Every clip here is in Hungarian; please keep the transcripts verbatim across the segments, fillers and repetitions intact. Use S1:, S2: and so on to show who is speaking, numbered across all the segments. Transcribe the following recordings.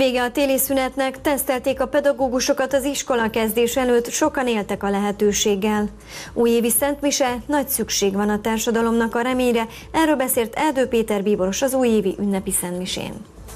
S1: Vége a téli szünetnek, tesztelték a pedagógusokat az iskola kezdés előtt, sokan éltek a lehetőséggel. Újévi szentmise, nagy szükség van a társadalomnak a reményre, erről beszélt Erdő Péter bíboros az újévi ünnepi szentmisén.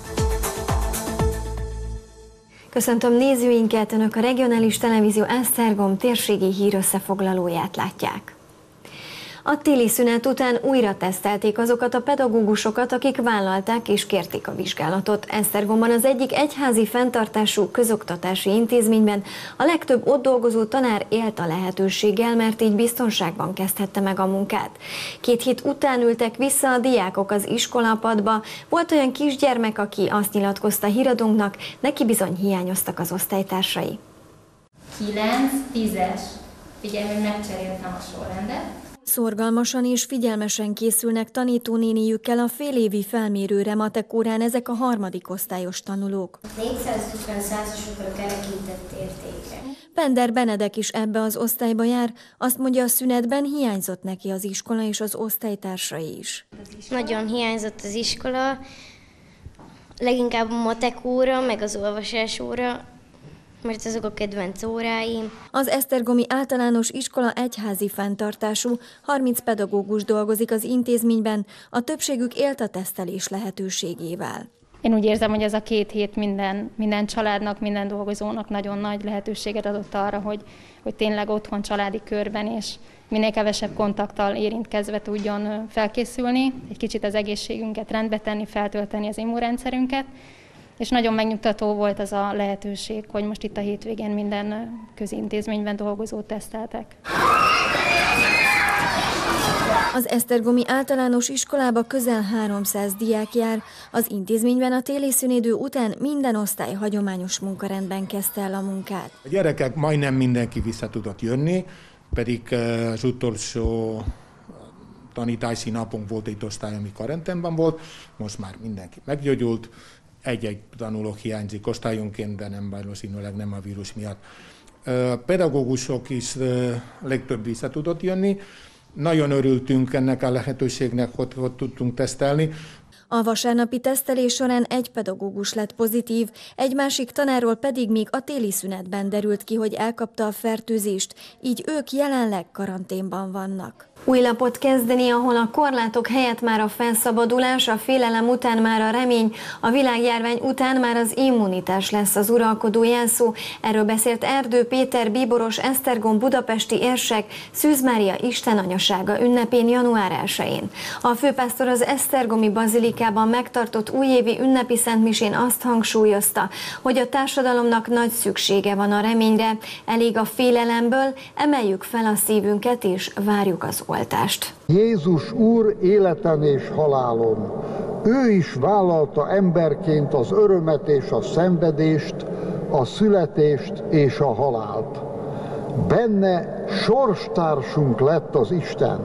S1: Köszöntöm nézőinket, Önök a Regionális Televízió Esztergom térségi hírösszefoglalóját látják. A téli szünet után újra tesztelték azokat a pedagógusokat, akik vállalták és kérték a vizsgálatot. Esztergomban az egyik egyházi fenntartású közoktatási intézményben a legtöbb ott dolgozó tanár élt a lehetőséggel, mert így biztonságban kezdhette meg a munkát. Két hét után ültek vissza a diákok az iskolapadba. Volt olyan kisgyermek, aki azt nyilatkozta híradónknak, neki bizony hiányoztak az osztálytársai.
S2: kilenc, tízes. Figyelj, hogy megcseréltem a sorrendet.
S1: Szorgalmasan és figyelmesen készülnek tanítónéniükkel a félévi felmérőre matek órán ezek a harmadik osztályos tanulók.
S3: négyszázötven százasokra kerekített értékre.
S1: Pender Benedek is ebbe az osztályba jár, azt mondja, a szünetben hiányzott neki az iskola és az osztálytársai is.
S3: Nagyon hiányzott az iskola, leginkább a matek óra, meg az olvasás óra, mert azok a kedvenc óráim.
S1: Az esztergomi általános iskola egyházi fenntartású, harminc pedagógus dolgozik az intézményben, a többségük élt a tesztelés lehetőségével.
S4: Én úgy érzem, hogy ez a két hét minden, minden családnak, minden dolgozónak nagyon nagy lehetőséget adott arra, hogy, hogy tényleg otthon családi körben és minél kevesebb kontakttal érintkezve tudjon felkészülni, egy kicsit az egészségünket rendbe tenni, feltölteni az immunrendszerünket. És nagyon megnyugtató volt az a lehetőség, hogy most itt a hétvégén minden közintézményben dolgozót teszteltek.
S1: Az esztergomi általános iskolába közel háromszáz diák jár, az intézményben a téli szünidő után minden osztály hagyományos munkarendben kezdte el a munkát.
S5: A gyerekek majdnem mindenki vissza tudott jönni, pedig az utolsó tanítási napon volt egy osztály, ami karanténban volt, most már mindenki meggyógyult. Egy-egy tanuló hiányzik osztályonként, de nem valószínűleg nem a vírus miatt. A pedagógusok is legtöbb vissza tudott jönni. Nagyon örültünk ennek a lehetőségnek, hogy, hogy tudtunk tesztelni.
S1: A vasárnapi tesztelés során egy pedagógus lett pozitív, egy másik tanárról pedig még a téli szünetben derült ki, hogy elkapta a fertőzést, így ők jelenleg karanténban vannak. Új lapot kezdeni, ahol a korlátok helyett már a felszabadulás, a félelem után már a remény, a világjárvány után már az immunitás lesz az uralkodó jelszó. Erről beszélt Erdő Péter bíboros Esztergom budapesti érsek Szűz Mária Isten anyasága ünnepén január elsején. A főpásztor az esztergomi bazilikában megtartott újévi ünnepi szentmisén azt hangsúlyozta, hogy a társadalomnak nagy szüksége van a reményre, elég a félelemből, emeljük fel a szívünket és várjuk az oltást.
S6: Jézus Úr életen és halálon. Ő is vállalta emberként az örömet és a szenvedést, a születést és a halált. Benne sorstársunk lett az Isten.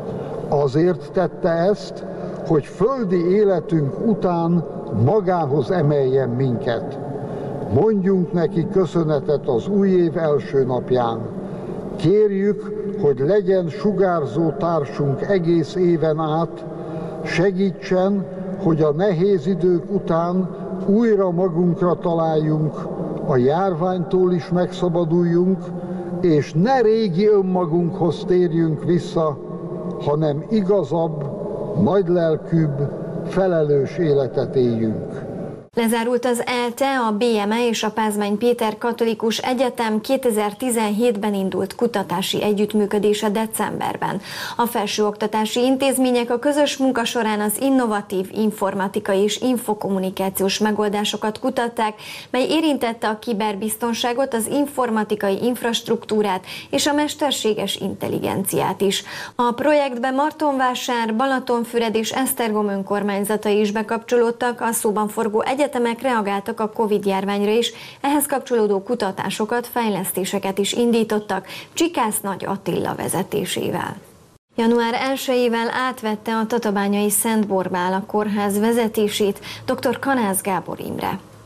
S6: Azért tette ezt, hogy földi életünk után magához emeljen minket. Mondjunk neki köszönetet az új év első napján. Kérjük, hogy legyen sugárzó társunk egész éven át, segítsen, hogy a nehéz idők után újra magunkra találjunk, a járványtól is megszabaduljunk, és ne régi önmagunkhoz térjünk vissza, hanem igazabb, nagylelkűbb, felelős életet éljünk.
S1: Lezárult az é el té e, a bé em e és a Pázmány Péter Katolikus Egyetem kétezer-tizenhétben indult kutatási együttműködése decemberben. A felsőoktatási intézmények a közös munka során az innovatív informatikai és infokommunikációs megoldásokat kutatták, mely érintette a kiberbiztonságot, az informatikai infrastruktúrát és a mesterséges intelligenciát is. A projektben Martonvásár, Balatonfüred és Esztergom önkormányzatai is bekapcsolódtak, a szóban forgó egyetem egyetemek reagáltak a Covid-járványra is, ehhez kapcsolódó kutatásokat, fejlesztéseket is indítottak Csikász Nagy Attila vezetésével. január elsejével átvette a tatabányai Szent Borbála kórház vezetését dr. Kanász Gábor Imre.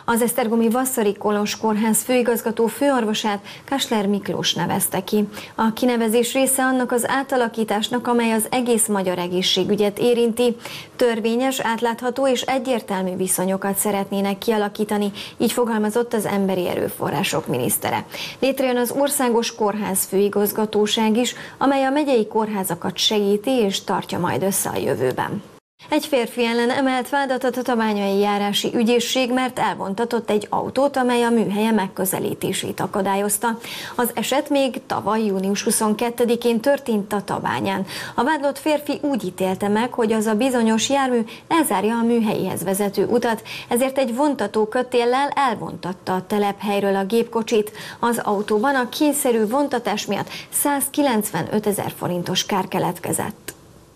S1: Az esztergomi Vasszari Kolozs Kórház főigazgató főorvosát Kásler Miklós nevezte ki. A kinevezés része annak az átalakításnak, amely az egész magyar egészségügyet érinti. Törvényes, átlátható és egyértelmű viszonyokat szeretnének kialakítani, így fogalmazott az Emberi Erőforrások minisztere. Létrejön az Országos Kórház Főigazgatóság is, amely a megyei kórházakat segíti és tartja majd össze a jövőben. Egy férfi ellen emelt vádat a tatabányai járási ügyészség, mert elvontatott egy autót, amely a műhelye megközelítését akadályozta. Az eset még tavaly június huszonkettedikén történt Tatabányán. A vádlott férfi úgy ítélte meg, hogy az a bizonyos jármű elzárja a műhelyéhez vezető utat, ezért egy vontató kötéllel elvontatta a telephelyről a gépkocsit. Az autóban a kényszerű vontatás miatt százkilencvenötezer forintos kár keletkezett.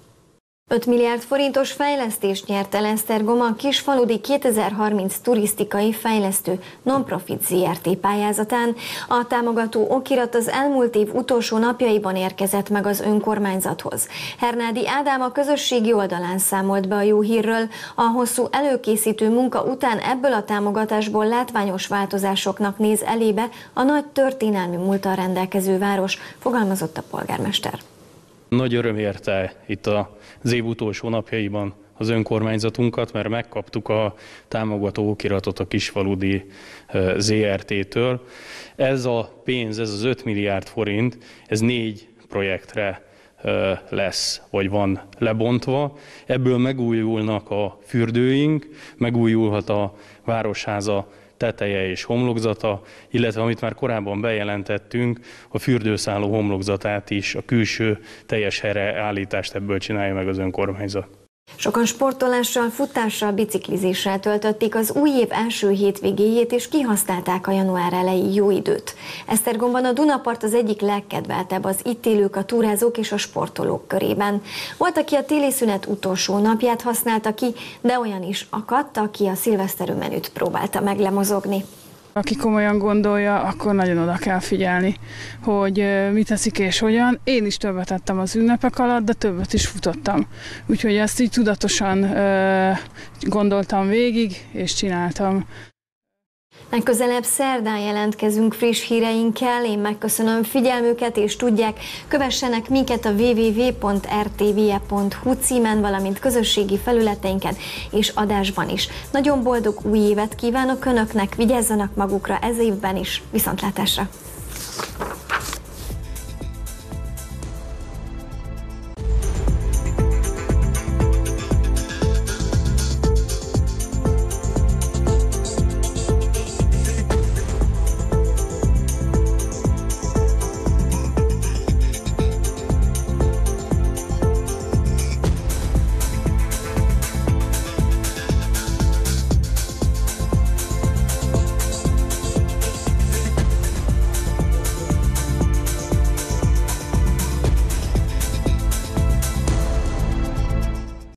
S1: öt milliárd forintos fejlesztést nyert el Esztergom a Kisfaludi kétezer-harminc turisztikai fejlesztő non-profit zé er té pályázatán. A támogató okirat az elmúlt év utolsó napjaiban érkezett meg az önkormányzathoz. Hernádi Ádám a közösségi oldalán számolt be a jó hírről. A hosszú előkészítő munka után ebből a támogatásból látványos változásoknak néz elébe a nagy történelmi múlttal rendelkező város, fogalmazott a polgármester.
S7: Nagy öröm érte itt az év utolsó napjaiban az önkormányzatunkat, mert megkaptuk a támogató okiratot a Kisfaludi zé er té-től. Ez a pénz, ez az öt milliárd forint, ez négy projektre lesz, vagy van lebontva. Ebből megújulnak a fürdőink, megújulhat a városháza teteje és homlokzata, illetve amit már korábban bejelentettünk, a fürdőszálló homlokzatát is, a külső teljes helyreállítást ebből csinálja meg az önkormányzat.
S1: Sokan sportolással, futással, biciklizéssel töltötték az új év első hétvégéjét, és kihasználták a január elejé jó időt. Esztergomban a Dunapart az egyik legkedveltebb az itt élők, a túrázók és a sportolók körében. Volt, aki a téli szünet utolsó napját használta ki, de olyan is akadt, aki a szilveszteri menüt próbálta meglemozogni.
S8: Aki komolyan gondolja, akkor nagyon oda kell figyelni, hogy mit teszik és hogyan. Én is többet ettem az ünnepek alatt, de többet is futottam. Úgyhogy ezt így tudatosan ö, gondoltam végig, és csináltam.
S1: Legközelebb szerdán jelentkezünk friss híreinkkel, én megköszönöm figyelmüket, és tudják, kövessenek minket a double-u double-u double-u pont er té vé e pont hu címen, valamint közösségi felületeinken és adásban is. Nagyon boldog új évet kívánok Önöknek, vigyázzanak magukra ez évben is, viszontlátásra!